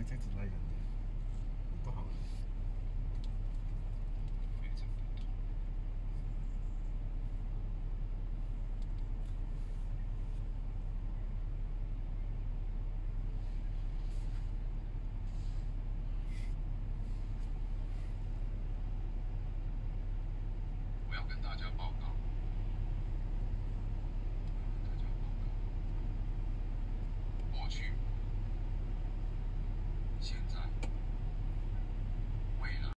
这子来源的不好。 非常不同。我要跟大家报告。过去